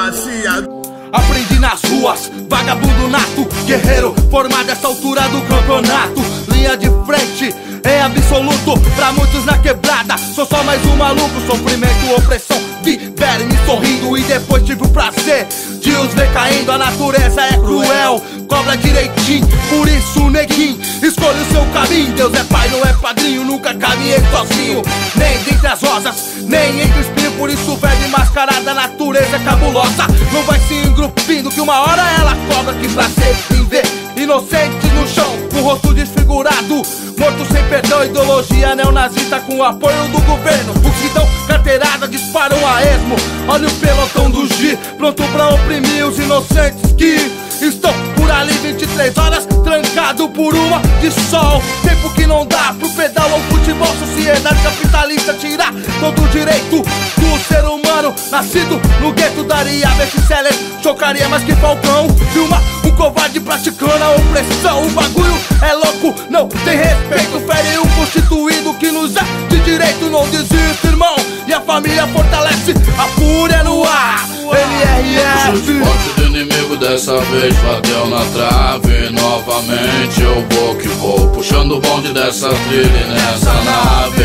bacia. Aprendi nas ruas, vagabundo nato, guerreiro formado essa altura do campeonato. Linha de frente, em absoluto, pra muitos na quebrada. Sou só mais um maluco, sofrimento, opressão. Vi verme sorrindo e depois tive o prazer de os ver caindo. A natureza é cruel, cobra direitinho. Por isso, neguinho, escolhe o seu caminho. Deus é pai, não é padrinho, nunca caminhei sozinho. Nem dentre as rosas, nem entre os espinhos. Por isso, verme mascarada, a natureza é cabulosa. Não vai se engrupindo que uma hora ela cobra. Que prazer em ver inocentes no chão, com o rosto desfigurado, morto sem perdão. Ideologia neonazista com o apoio do governo. Os que dão carteirada disparam a esmo. Olha o pelotão do G, pronto pra oprimir os inocentes que estão por ali 23 horas, trancado por uma de sol. Tempo que não dá pro pedal ao futebol. Sociedade capitalista tirar todo o direito do ser humano. Nascido no gueto daria best-seller, chocaria mais que Falcão. Filma um covarde praticando a opressão. O bagulho é louco, não tem respeito. Fere o constituído que nos é de direito. Não desista, irmão, e a família fortalece. A fúria no ar, MRF. Chute forte do inimigo, dessa vez bateu na trave. Novamente eu vou que vou, puxando o bonde dessa trilha nessa nave.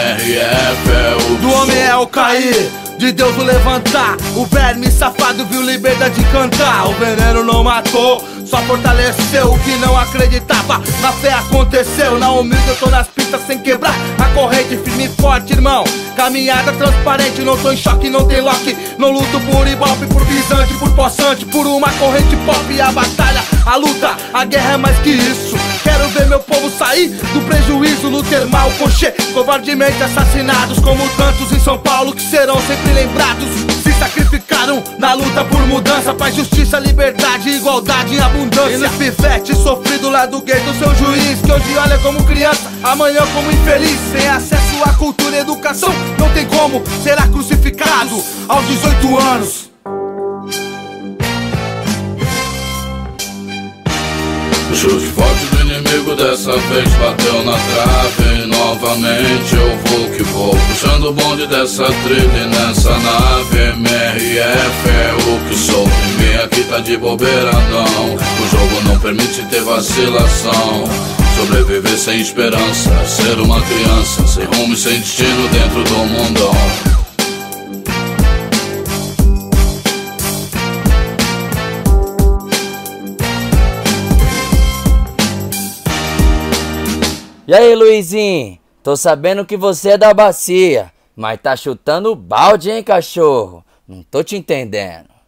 MRF é o do homem é o cair, de Deus o levantar. O verme safado viu liberdade cantar. O veneno não matou, só fortaleceu o que não acreditava. Na fé aconteceu, na humilde eu tô nas pistas sem quebrar a corrente. Firme e forte, irmão, caminhada transparente. Não tô em choque, não tem lock. Não luto por ibope, por visante, por possante, por uma corrente pop. A batalha, a luta, a guerra é mais que isso. Quero ver meu povo sair do prejuízo no termal cochê, covardemente assassinados, como tantos em São Paulo que serão sempre lembrados. Se sacrificaram na luta por mudança, paz, justiça, liberdade, igualdade em abundância. E nos pivetes sofrido lá do gueto, seu juiz, que hoje olha como criança, amanhã como infeliz. Sem acesso à cultura e educação, não tem como, será crucificado aos 18 anos. O chute forte do inimigo dessa vez bateu na trave. Novamente eu vou que vou, puxando o bonde dessa trilha nessa nave. MRF é o que sou, ninguém aqui tá de bobeira não. O jogo não permite ter vacilação. Sobreviver sem esperança, ser uma criança sem rumo e sem destino dentro do mundão. E aí, Luizinho? Tô sabendo que você é da bacia, mas tá chutando balde, hein, cachorro? Não tô te entendendo.